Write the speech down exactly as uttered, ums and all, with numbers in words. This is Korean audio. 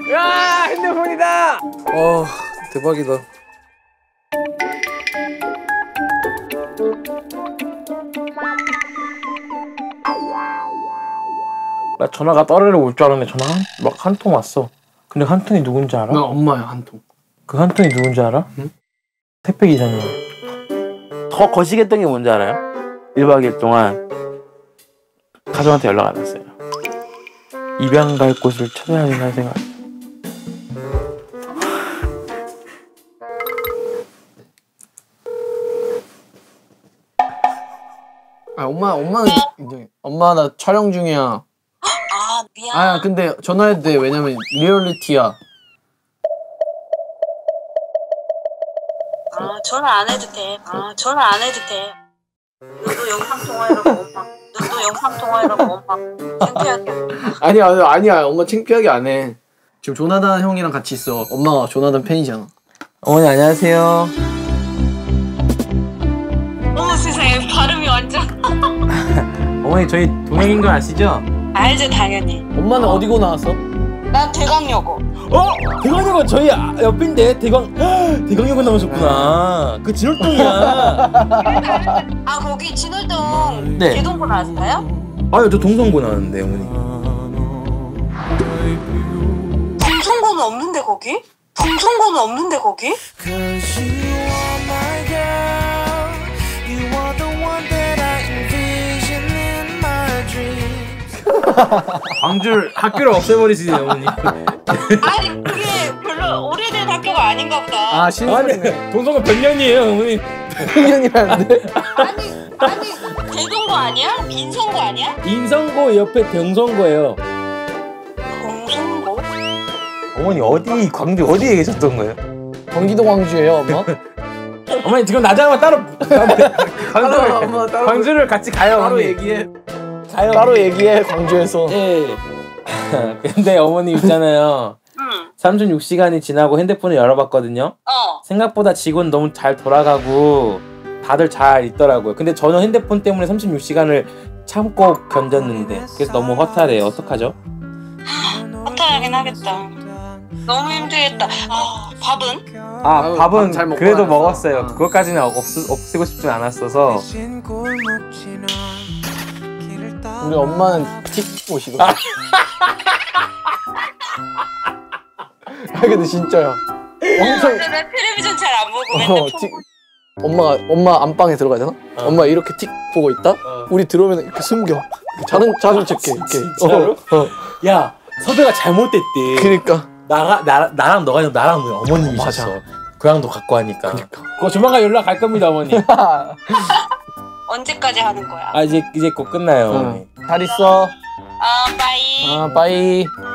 야, 핸드폰이다. 어, 대박이다. 나 전화가 떠르르 올 줄 알았는데 전화 막 한 통 왔어. 근데 한 통이 누군지 알아? 나 엄마야, 한 통. 그 한 통이 누군지 알아? 응? 택배 기사님. 더 거시기했던 게 뭔지 알아요? 일 박 이 일 동안 가족한테 연락 안 왔어요. 입양 갈 곳을 찾아야 된다는 생각. 아, 엄마, 엄마는 인정해. 엄마 나 촬영 중이야. 아, 미안. 아, 근데 전화해도 돼. 왜냐면 리얼리티야. 아, 전화 안 해도 돼. 아, 전화 안 해도 돼. 너도 영상 통화해라고 엄마. 너도 영상 통화해라고 엄마. 창피하게. 아니야, 아니야, 아니야. 엄마 창피하게 안 해. 지금 조나단 형이랑 같이 있어. 엄마가 조나단 팬이잖아. 어머니 안녕하세요. 어머 세상에 발음이 완전. 어머니 저희 동행인 거 아시죠? 알죠 당연히. 엄마는 어디고 나왔어? 난 대강여고. 어? 대광여고 저희 아- 옆인데 대광 대광여고 나오셨구나. 그 진월동이야. 아 거기 진월동 네. 개동고 나왔어요? 아유 저 동성고 나왔는데 어머니. 동성고는 없는데 거기? 동성고는 없는데 거기? 광주를 학교를 없애버리시네 어머니. 아니 그게 별로 오래된 학교가 아닌가 보다. 아, 신선이네. 동성고 몇 년이에요 어머니? 학년이라는데? 아니 아니 대동고 아니야? 민성고 아니야? 인성고 옆에 병성고예요. 동성고? 어머니 어디 광주 어디에 계셨던 거예요? 경기도 광주예요, 엄마? 어머니 지금 나자마 따로 광주를, 엄마, 따로 광주를 같이 가요 따로 어머니. 얘기해. 가요. 따로 얘기해, 광주에서. 예. 근데 어머니 있잖아요. 응. 삼십육 시간이 지나고 핸드폰을 열어봤거든요. 어. 생각보다 직원 너무 잘 돌아가고 다들 잘 있더라고요. 근데 저는 핸드폰 때문에 삼십육 시간을 참고 견뎠는데 그래서 너무 허탈해요. 어떡하죠? 허탈하긴 하겠다. 너무 힘들겠다. 아, 밥은? 아 아유, 밥은 밥잘 먹고 그래도 다녔어. 먹었어요. 어. 그것까지는 없, 없애고 싶진 않았어서. 우리 엄마는 틱 보시거든. 아, 근데 진짜요. 엄청. 근데 나 텔레비전 잘 안 보고 맨날 어, 폰 틱. 엄마가 엄마 안방에 들어가잖아. 어. 엄마 이렇게 틱 보고 있다. 어. 우리 들어오면 이렇게 숨겨. 자동 자동 체크 이렇게. 진짜로? 어, 어. 야 섭외가 잘못됐대. 그러니까. 나가 나 나랑 너가 아니라 나랑 너 어머님이셨어. 맞아. 고향도 갖고 하니까. 그러니까. 그거 조만간 연락 갈 겁니다 어머니. 언제까지 하는 거야? 아 이제 이제 곧 끝나요 응. 어머니. 잘 있어. 아, 빠이. 아, 빠이.